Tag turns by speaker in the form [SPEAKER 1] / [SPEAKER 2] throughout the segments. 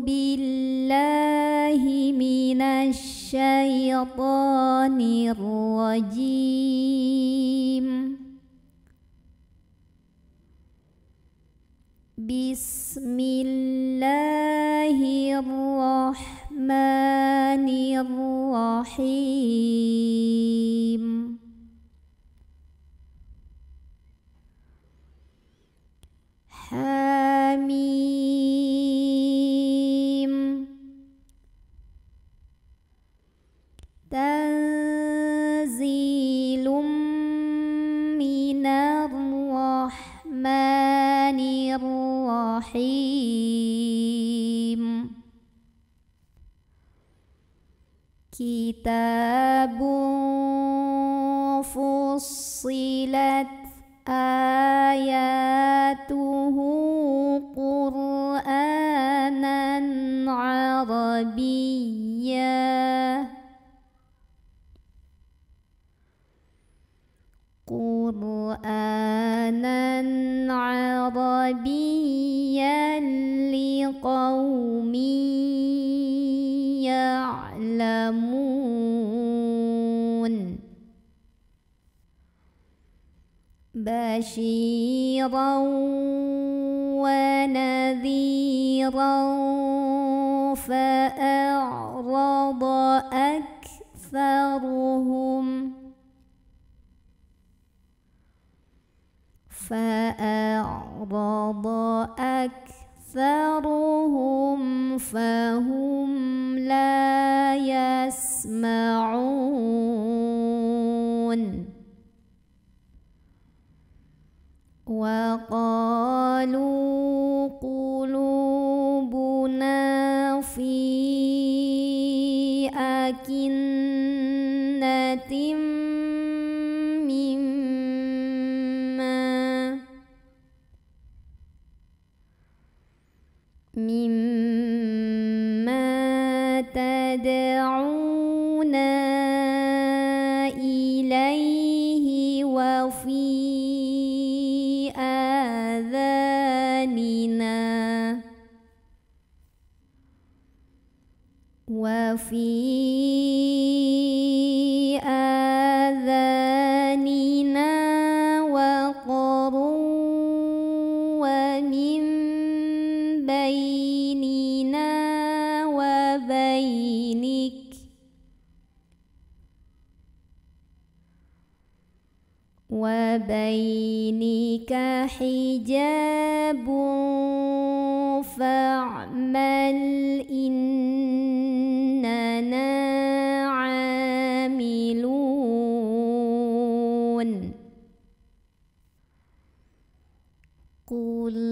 [SPEAKER 1] بالله من الشيطان الرجيم. بسم الله الرحمن الرحيم. حميم. تنزيل من الرحمن الرحيم. كتاب فصلت آياته قرآنا عربيا. لقوم يعلمون. بشيرا ونذيرا فأعرض أكثرهم فهم لا يسمعون. وقالوا قلوبنا في أكنة مما تدعونا إليه وفي آذاننا وقر ومن بيننا وبينك حجاب فاعمل إننا عاملون. قل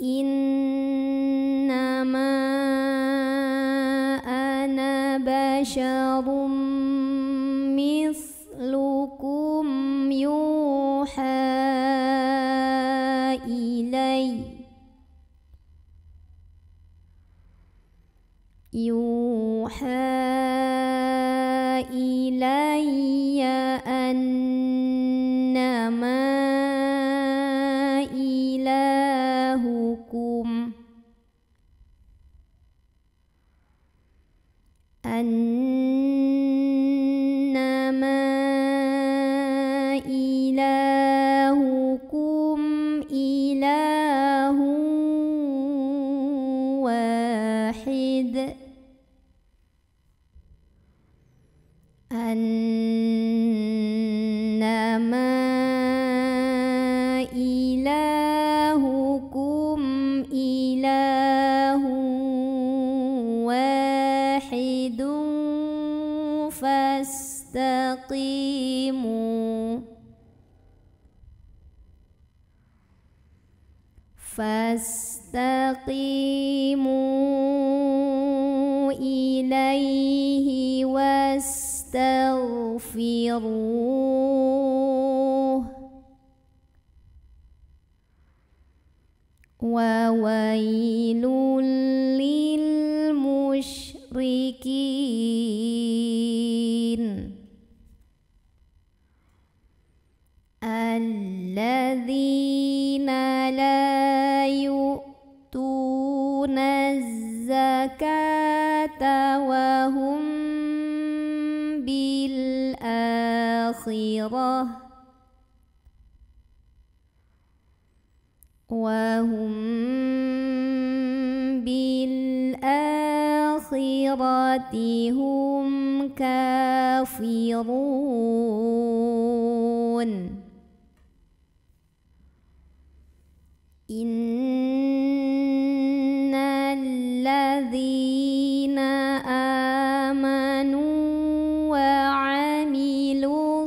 [SPEAKER 1] إنما أنا بشر مثلكم يوحى إلي أنما إلهكم إله واحد. أنما إلهكم إله واحد فاستقيموا إليه واستغفروه. وويل للمشركين الذين لا يؤتون الزكاة الزكاة وهم بالآخرة هم كافرون. إن الذين آمنوا وعملوا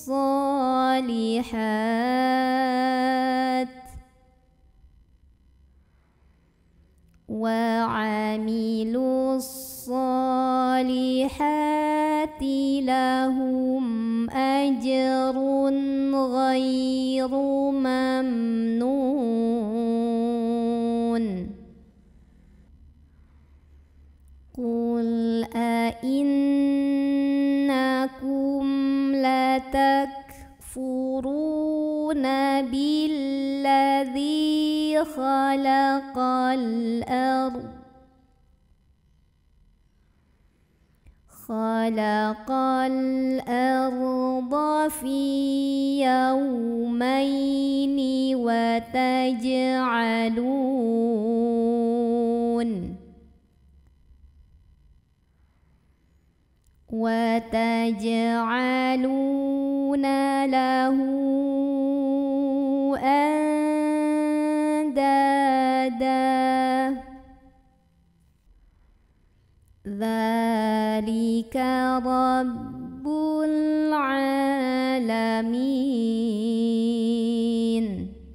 [SPEAKER 1] الصالحات لهم أجر غير ممنون. قل أئنكم لتكفرون بالذي خلق الأرض في يومين وتجعلون له أندادا ذلك رب العالمين.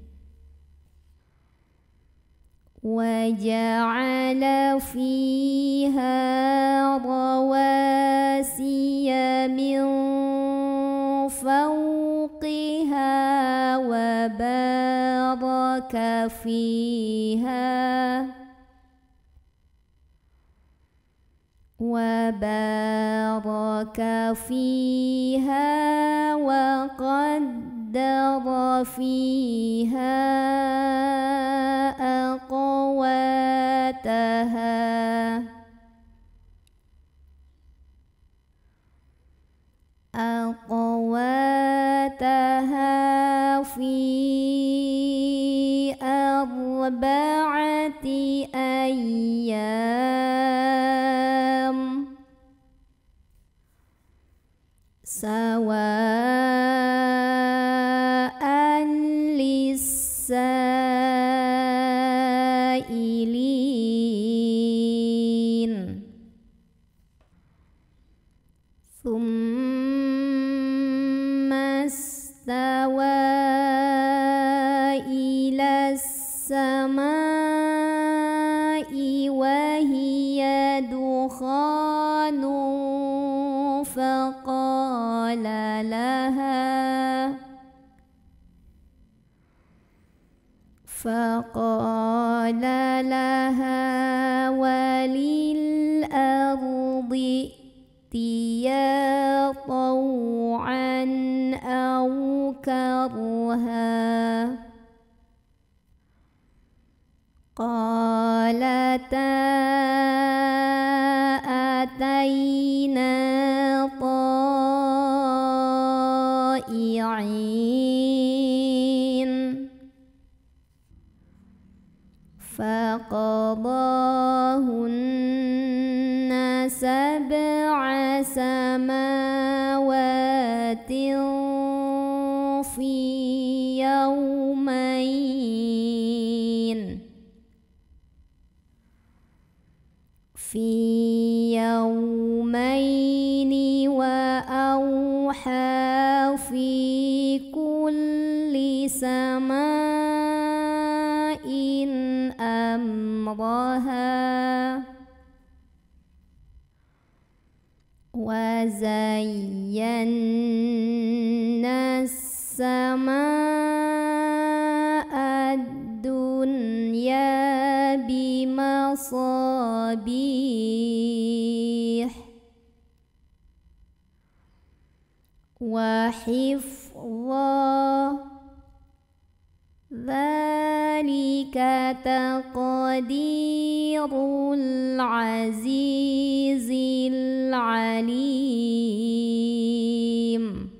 [SPEAKER 1] وجعل فيها رواسي من فوقها وبارك فيها وقدر فيها أقواتها في 4 أيام سواء للسائلين. ثم استوى إلى السماء وهي دخان فقال لها وللأرض ائتيا طوعا أو كرها قالتا أتينا طائعين. فقضاهن 7 سماوات في يومين وأوحى في كل سماء أمرها وزينا السماء الدنيا بمصابيح وحفظا ذلك ذلك تقدير العزيز العليم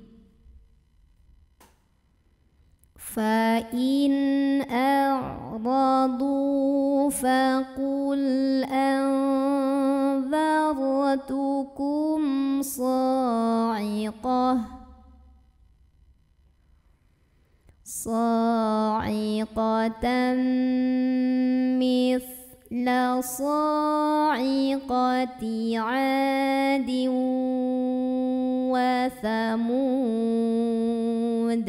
[SPEAKER 1] فإن أعرضوا فقل أنذرتكم صاعقة مثل صاعقة عاد وثمود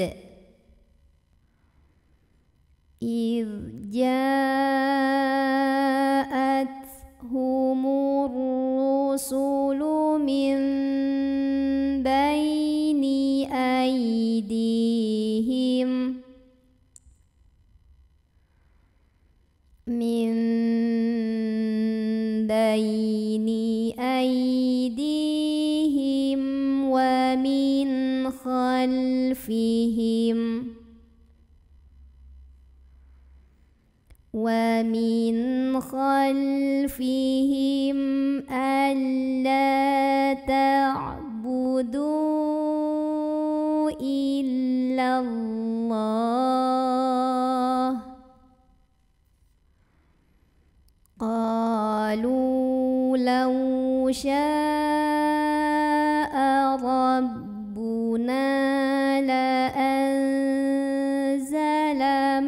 [SPEAKER 1] إذ جاءتهم الرسل من بين أيديهم ومن خلفهم ألا تعبدوا إلا الله قالوا لو شاء ربنا لأنزل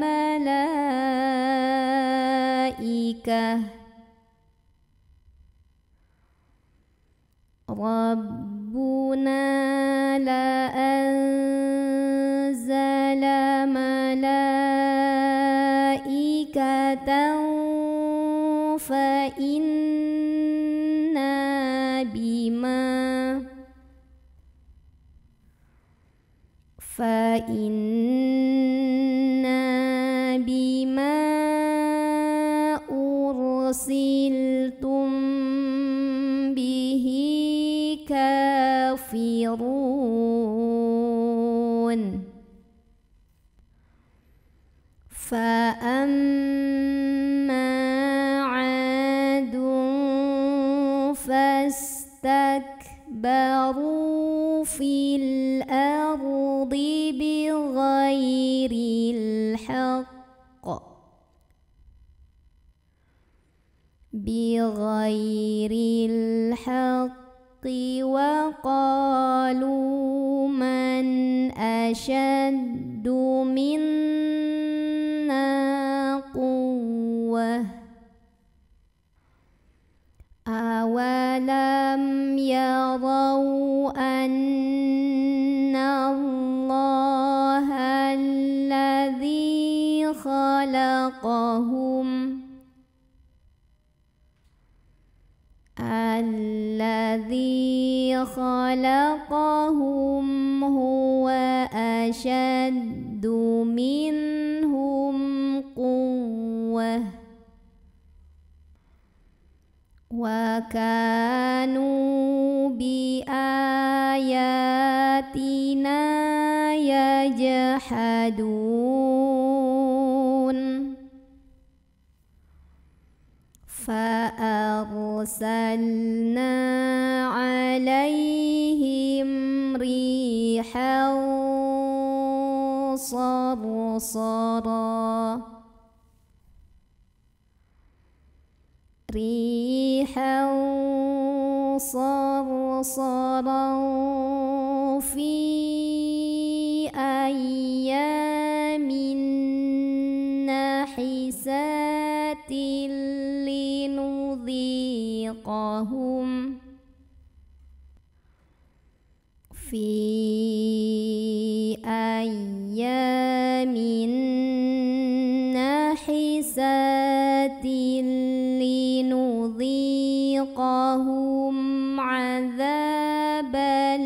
[SPEAKER 1] ملائكة فإنا بما أرسلتم به كافرون فأما عاد فاستكبروا في الأرض بغير الحق وقالوا من أشد منا قوة أولم يروا أن الله الذي خلقهم هو أشد منهم قوة وكانوا بآياتنا يجحدون فأرسلنا عليهم ريحا صرصرا في أيام نحسات لنذيقهم عذاب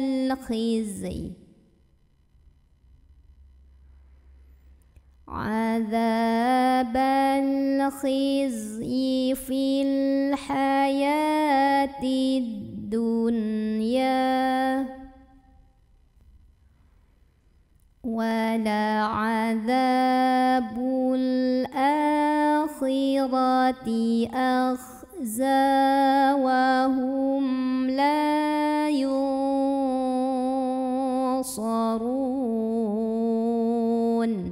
[SPEAKER 1] الخزي في الحياة الدنيا ولعذاب الآخرة أخزى وهم لا ينصرون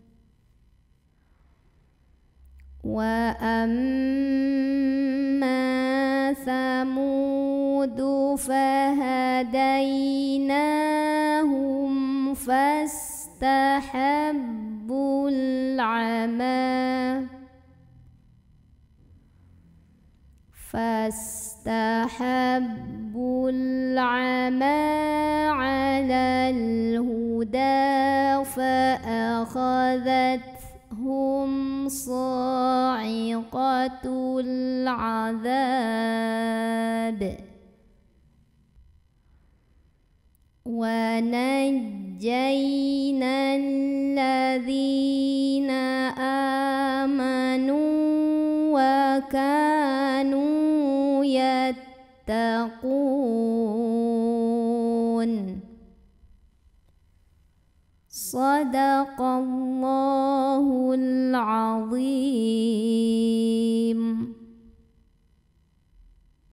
[SPEAKER 1] وأما ثمود فهديناهم فاستحبوا العمى على الهدى فأخذتهم صاعقة العذاب ونجينا الذين آمنوا وكانوا يتقون. صدق الله العظيم.